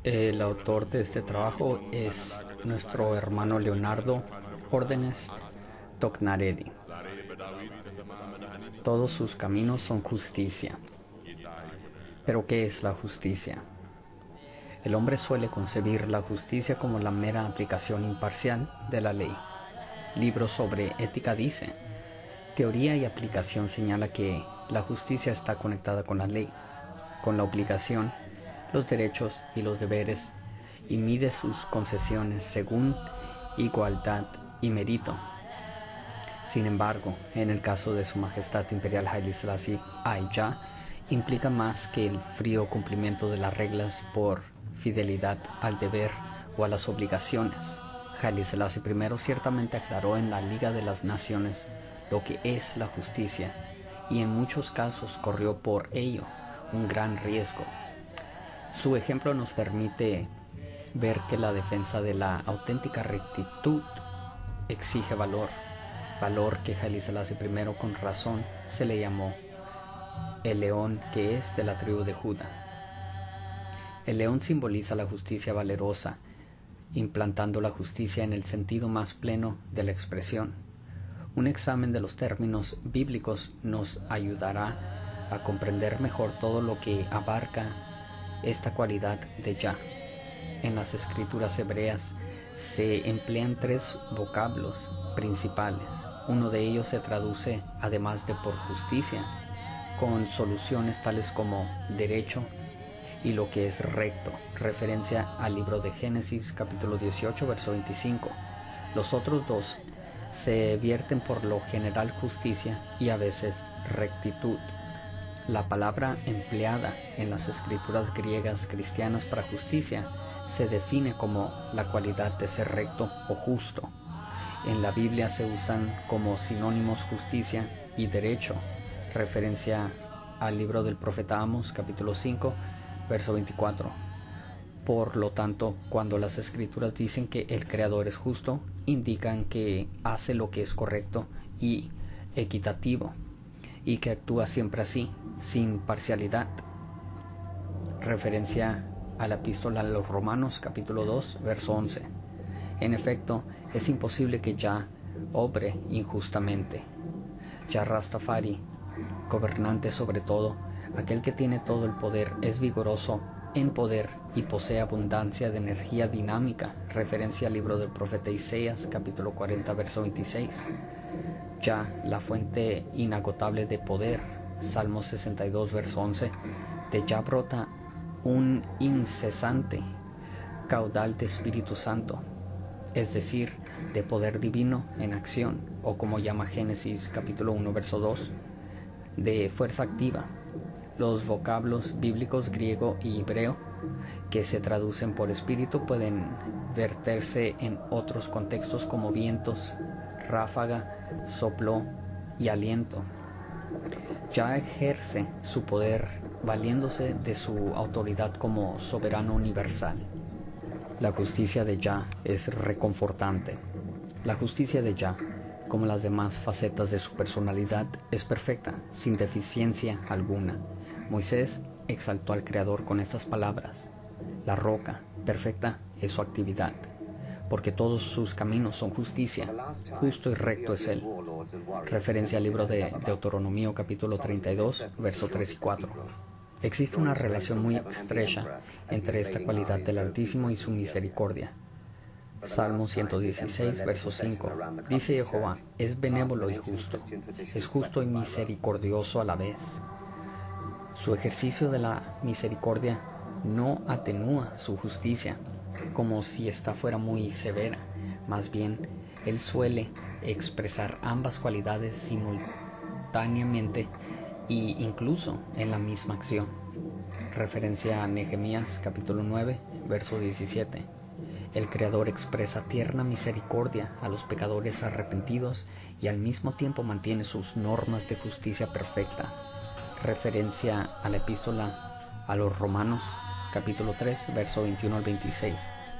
El autor de este trabajo es nuestro hermano Leonardo Órdenes Tocnarelli. Todos sus caminos son justicia. ¿Pero qué es la justicia? El hombre suele concebir la justicia como la mera aplicación imparcial de la ley. Libro sobre ética dice: teoría y aplicación señala que la justicia está conectada con la ley, con la obligación, los derechos y los deberes, y mide sus concesiones según igualdad y mérito. Sin embargo, en el caso de Su Majestad Imperial Haile Selassie Ay-Ya, implica más que el frío cumplimiento de las reglas por fidelidad al deber o a las obligaciones. Haile Selassie I ciertamente aclaró en la Liga de las Naciones lo que es la justicia, y en muchos casos corrió por ello un gran riesgo. Su ejemplo nos permite ver que la defensa de la auténtica rectitud exige valor que Haile Selassie I con razón se le llamó el león, que es de la tribu de Judá. El león simboliza la justicia valerosa, implantando la justicia en el sentido más pleno de la expresión. Un examen de los términos bíblicos nos ayudará a comprender mejor todo lo que abarca esta cualidad de Yah. En las escrituras hebreas se emplean tres vocablos principales. Uno de ellos se traduce, además de por justicia, con soluciones tales como derecho y lo que es recto, referencia al libro de Génesis capítulo 18 verso 25. Los otros dos se vierten por lo general justicia y a veces rectitud. La palabra empleada en las escrituras griegas cristianas para justicia se define como la cualidad de ser recto o justo. En la Biblia se usan como sinónimos justicia y derecho, referencia al libro del profeta Amos, capítulo 5, verso 24. Por lo tanto, cuando las escrituras dicen que el Creador es justo, indican que hace lo que es correcto y equitativo, y que actúa siempre así, sin parcialidad. Referencia a la epístola a los Romanos, capítulo 2, verso 11. En efecto, es imposible que Yah obre injustamente. Yah Rastafari, gobernante sobre todo, aquel que tiene todo el poder, es vigoroso en poder y posee abundancia de energía dinámica. Referencia al libro del profeta Isaías, capítulo 40, verso 26. Yah, la fuente inagotable de poder. Salmo 62, verso 11. De Yah brota un incesante caudal de Espíritu Santo, es decir, de poder divino en acción, o como llama Génesis capítulo 1, verso 2, de fuerza activa. Los vocablos bíblicos griego y hebreo que se traducen por espíritu pueden verterse en otros contextos como vientos, ráfaga, soplo y aliento. Yah ejerce su poder valiéndose de su autoridad como soberano universal. La justicia de Yah es reconfortante. La justicia de Yah, como las demás facetas de su personalidad, es perfecta, sin deficiencia alguna. Moisés exaltó al Creador con estas palabras: la roca perfecta es su actividad, porque todos sus caminos son justicia, justo y recto es Él. Referencia al libro de Deuteronomio capítulo 32, versos 3 y 4. Existe una relación muy estrecha entre esta cualidad del Altísimo y su misericordia. Salmo 116, verso 5. Dice Jehová: es benévolo y justo, es justo y misericordioso a la vez. Su ejercicio de la misericordia no atenúa su justicia, como si ésta fuera muy severa. Más bien, Él suele expresar ambas cualidades simultáneamente e incluso en la misma acción. Referencia a Nehemías capítulo 9, verso 17. El Creador expresa tierna misericordia a los pecadores arrepentidos y al mismo tiempo mantiene sus normas de justicia perfecta. Referencia a la epístola a los Romanos capítulo 3, verso 21 al 26.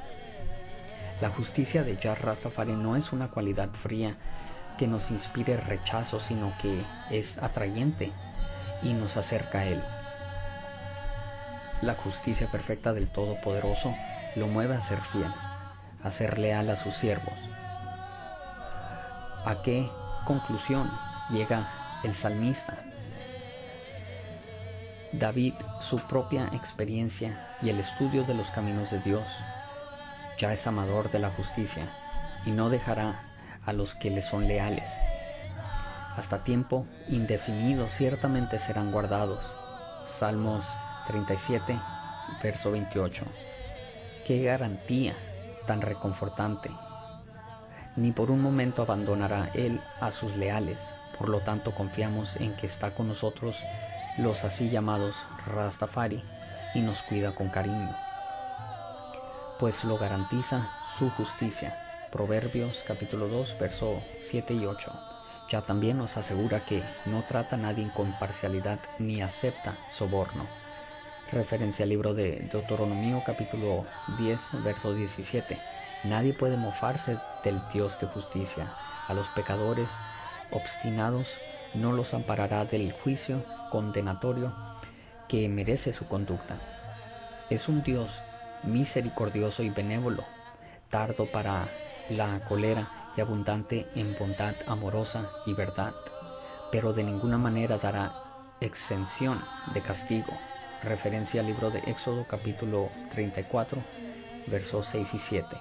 La justicia de Yah Rastafari no es una cualidad fría que nos inspire rechazo, sino que es atrayente y nos acerca a Él. La justicia perfecta del Todopoderoso lo mueve a ser fiel, a ser leal a sus siervos. ¿A qué conclusión llega el salmista? David, su propia experiencia y el estudio de los caminos de Dios, ya es amador de la justicia y no dejará a los que le son leales. Hasta tiempo indefinido ciertamente serán guardados. Salmos 37, verso 28. ¡Qué garantía tan reconfortante! Ni por un momento abandonará Él a sus leales, por lo tanto confiamos en que está con nosotros los así llamados Rastafari y nos cuida con cariño, pues lo garantiza su justicia. Proverbios capítulo 2, verso 7 y 8. Ya también nos asegura que no trata a nadie con parcialidad ni acepta soborno. Referencia al libro de Deuteronomio capítulo 10, verso 17. Nadie puede mofarse del Dios de justicia. A los pecadores obstinados no los amparará del juicio condenatorio que merece su conducta. Es un Dios misericordioso y benévolo, tardo para la cólera y abundante en bondad amorosa y verdad, pero de ninguna manera dará exención de castigo. Referencia al libro de Éxodo capítulo 34, versos 6 y 7.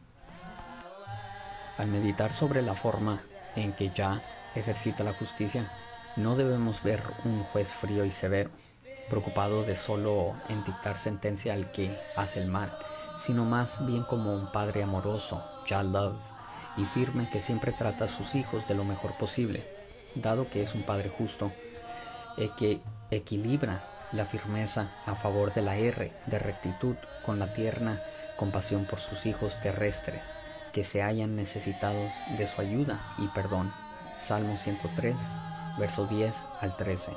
Al meditar sobre la forma en que Yah ejercita la justicia, no debemos ver un juez frío y severo, preocupado de solo en dictar sentencia al que hace el mal, sino más bien como un padre amoroso, Yah Love, y firme que siempre trata a sus hijos de lo mejor posible, dado que es un padre justo, que equilibra la firmeza a favor de la R de rectitud con la tierna compasión por sus hijos terrestres, que se hallan necesitados de su ayuda y perdón. Salmo 103, verso 10 al 13.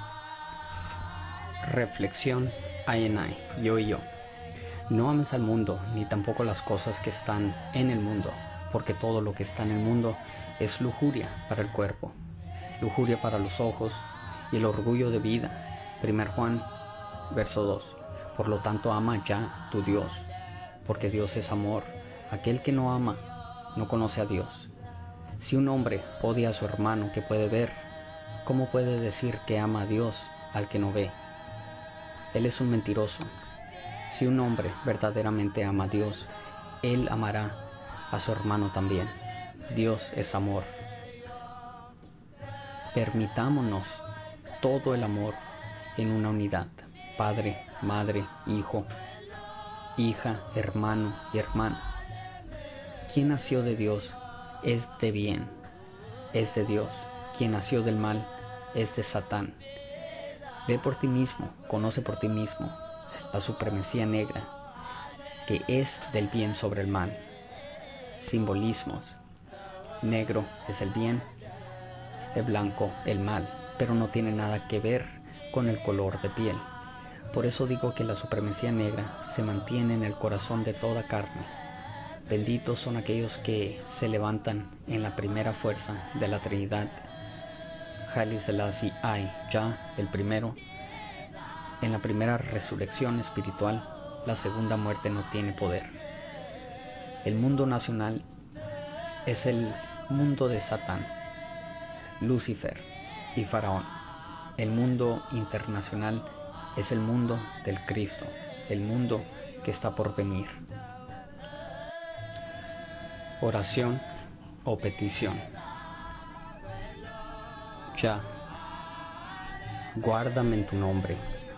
Reflexión Ayenai, yo y yo. No ames al mundo, ni tampoco las cosas que están en el mundo, porque todo lo que está en el mundo es lujuria para el cuerpo, lujuria para los ojos y el orgullo de vida. 1 Juan, verso 2. Por lo tanto, ama a Yah, tu Dios, porque Dios es amor. Aquel que no ama, no conoce a Dios. Si un hombre odia a su hermano que puede ver, ¿cómo puede decir que ama a Dios al que no ve? Él es un mentiroso. Si un hombre verdaderamente ama a Dios, él amará a su hermano también. Dios es amor. Permitámonos todo el amor en una unidad: padre, madre, hijo, hija, hermano y hermana. Quien nació de Dios es de bien, es de Dios. Quien nació del mal es de Satán. Ve por ti mismo, conoce por ti mismo la supremacía negra, que es del bien sobre el mal. Simbolismos: negro es el bien, el blanco el mal, pero no tiene nada que ver con el color de piel. Por eso digo que la supremacía negra se mantiene en el corazón de toda carne. Benditos son aquellos que se levantan en la primera fuerza de la Trinidad. Haile Selassie I, Yah, el primero. En la primera resurrección espiritual, la segunda muerte no tiene poder. El mundo nacional es el mundo de Satán, Lucifer y Faraón. El mundo internacional es el mundo del Cristo, el mundo que está por venir. Oración o petición. Yah, guárdame en tu nombre.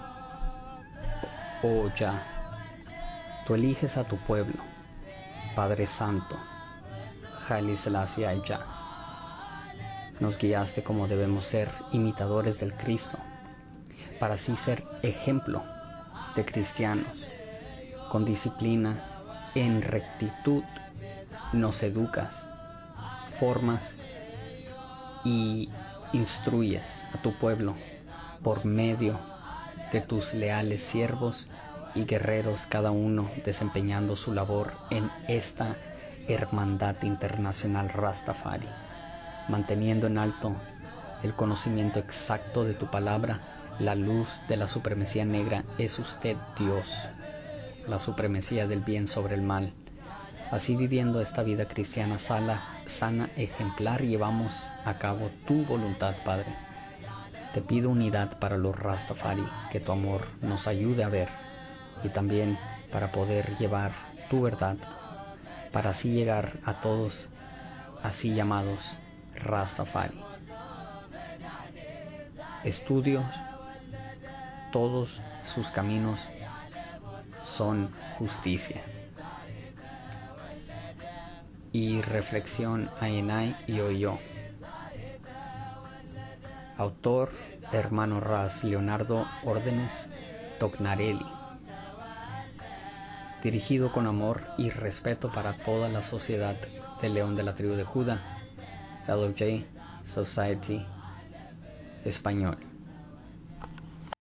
Oh Yah, tú eliges a tu pueblo, Padre Santo, Haile Selassie I Yah. Nos guiaste como debemos ser imitadores del Cristo, para así ser ejemplo de cristianos. Con disciplina, en rectitud, nos educas, formas y instruyes a tu pueblo por medio de tus leales siervos y guerreros, cada uno desempeñando su labor en esta hermandad internacional Rastafari, manteniendo en alto el conocimiento exacto de tu palabra La luz de la supremacía negra es usted, Dios, la supremacía del bien sobre el mal. Así, viviendo esta vida cristiana sana, ejemplar, llevamos a cabo tu voluntad, Padre. Te pido unidad para los Rastafari, que tu amor nos ayude a ver, y también para poder llevar tu verdad, para así llegar a todos así llamados Rastafari. Estudios, todos sus caminos son justicia. Y reflexión Ainai y Oyo. Autor, hermano Ras Leonardo Órdenes Tocnarelli. Dirigido con amor y respeto para toda la sociedad del León de la Tribu de Judá, LOJ Society Español.